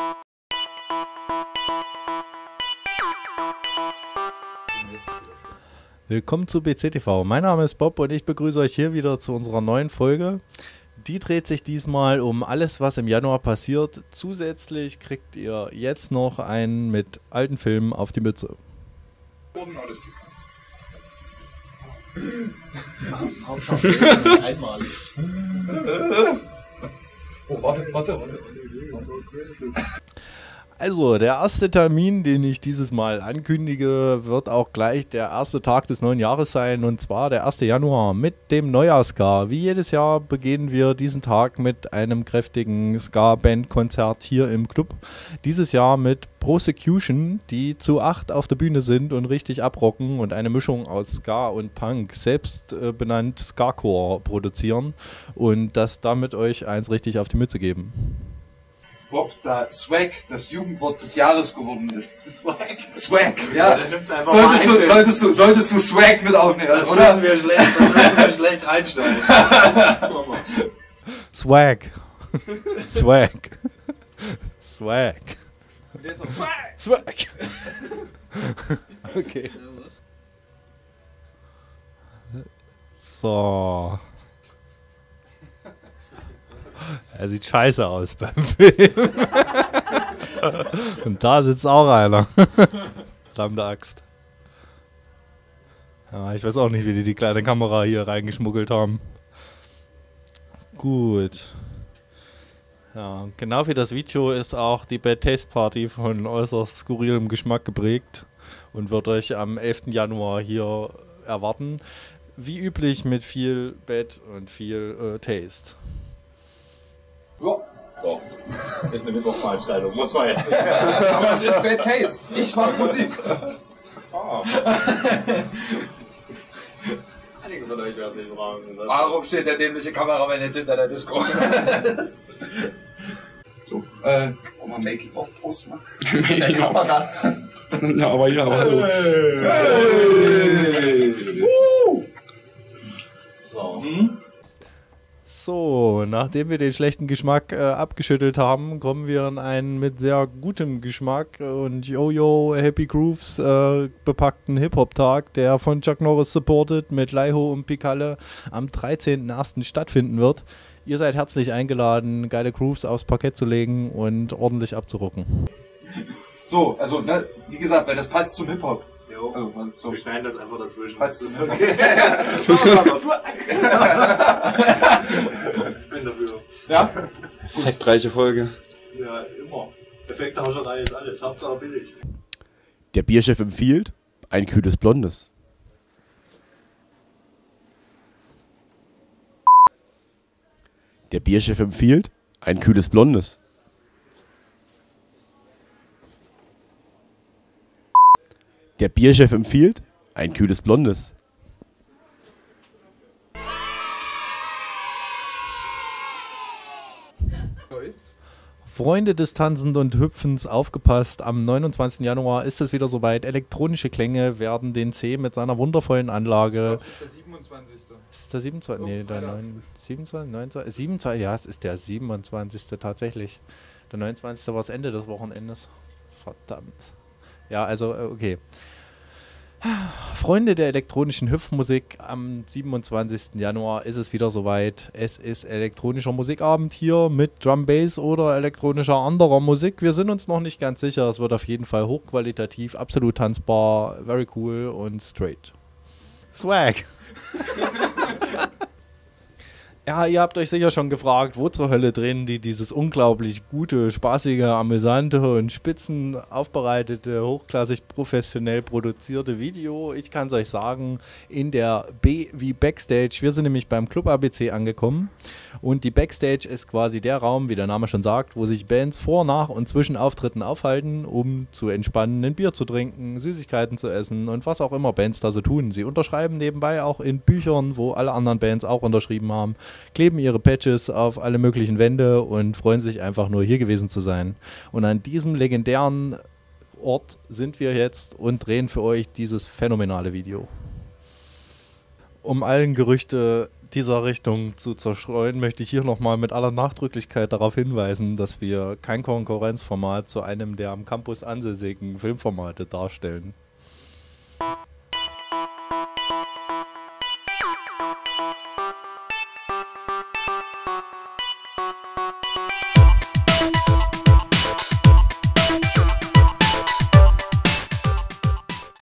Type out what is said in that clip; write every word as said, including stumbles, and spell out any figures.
Willkommen zu B C T V. Mein Name ist Bob und ich begrüße euch hier wieder zu unserer neuen Folge. Die dreht sich diesmal um alles, was im Januar passiert. Zusätzlich kriegt ihr jetzt noch einen mit alten Filmen auf die Mütze. Einmalig. Oh, warte, warte, warte. Also, der erste Termin, den ich dieses Mal ankündige, wird auch gleich der erste Tag des neuen Jahres sein, und zwar der erste Januar mit dem Neujahr-Ska. Wie jedes Jahr beginnen wir diesen Tag mit einem kräftigen Ska-Band-Konzert hier im Club. Dieses Jahr mit Prosecution, die zu acht auf der Bühne sind und richtig abrocken und eine Mischung aus Ska und Punk, selbst äh, benannt Ska-Core, produzieren und das damit euch eins richtig auf die Mütze geben. Bob, da Swag das Jugendwort des Jahres geworden ist. Swag? Swag, ja. Ja, dann nimm's einfach solltest, mal du, solltest, du, solltest du Swag mit aufnehmen, Das oder? müssen wir schlecht, das müssen wir schlecht reinschneiden. Guck mal. Swag. Swag. Swag. Und der ist auch Swag. Swag. Okay. So. Er sieht scheiße aus beim Film. Und da sitzt auch einer. Verdammte Axt. Ja, ich weiß auch nicht, wie die die kleine Kamera hier reingeschmuggelt haben. Gut. Ja, genau wie das Video ist auch die Bad Taste Party von äußerst skurrilem Geschmack geprägt und wird euch am elften Januar hier erwarten. Wie üblich mit viel Bad und viel äh, Taste. Ja. Doch. Ist eine Mittwochsveranstaltung, muss man jetzt. Aber es ist Bad Taste. Ich mach Musik. Oh. Einige von euch werden den Rahmen. Warum steht der dämliche Kameramann jetzt hinter der Disco? So, äh, wollen wir Making-of-Post machen? Der Kamera. Ja, aber ja, aber hallo. Hey. Uh. So. Hm? So, nachdem wir den schlechten Geschmack äh, abgeschüttelt haben, kommen wir in einen mit sehr gutem Geschmack und Yo-Yo Happy Grooves äh, bepackten Hip-Hop-Tag, der von Chuck Norris supported mit Laiho und Pikalle am dreizehnten ersten stattfinden wird. Ihr seid herzlich eingeladen, geile Grooves aufs Parkett zu legen und ordentlich abzurocken. So, also, ne, wie gesagt, weil das passt zum Hip-Hop. Jo. Also, so. Wir schneiden das einfach dazwischen. Passt zum Hip-Hop. Ich bin dafür. Ja? Sektreiche Folge. Ja, immer. Effekthascherei ist alles. Hauptsache billig. Der Bierchef empfiehlt ein kühles Blondes. Der Bierchef empfiehlt ein kühles Blondes. Der Bierchef empfiehlt ein kühles Blondes. Freunde des Tanzens und Hüpfens, aufgepasst, am neunundzwanzigsten Januar ist es wieder soweit. Elektronische Klänge werden den C mit seiner wundervollen Anlage... Das ist der siebenundzwanzigste Ist es der siebenundzwanzigste? Nee, der neun, siebenundzwanzigste, neunundzwanzigste, siebenundzwanzigste, ja, es ist der siebenundzwanzigste tatsächlich. Der neunundzwanzigste war das Ende des Wochenendes. Verdammt. Ja, also, okay. Freunde der elektronischen Hüpfmusik, am siebenundzwanzigsten Januar ist es wieder soweit. Es ist elektronischer Musikabend hier mit Drum Bass oder elektronischer anderer Musik. Wir sind uns noch nicht ganz sicher. Es wird auf jeden Fall hochqualitativ, absolut tanzbar, very cool und straight. Swag. Ja, ihr habt euch sicher schon gefragt, wo zur Hölle drehen die dieses unglaublich gute, spaßige, amüsante und spitzen aufbereitete, hochklassig professionell produzierte Video. Ich kann es euch sagen, in der B wie Backstage. Wir sind nämlich beim Club A B C angekommen und die Backstage ist quasi der Raum, wie der Name schon sagt, wo sich Bands vor, nach und zwischen Auftritten aufhalten, um zu entspannen, ein Bier zu trinken, Süßigkeiten zu essen und was auch immer Bands da so tun. Sie unterschreiben nebenbei auch in Büchern, wo alle anderen Bands auch unterschrieben haben, kleben ihre Patches auf alle möglichen Wände und freuen sich einfach nur, hier gewesen zu sein. Und an diesem legendären Ort sind wir jetzt und drehen für euch dieses phänomenale Video. Um allen Gerüchte dieser Richtung zu zerstreuen, möchte ich hier nochmal mit aller Nachdrücklichkeit darauf hinweisen, dass wir kein Konkurrenzformat zu einem der am Campus ansässigen Filmformate darstellen.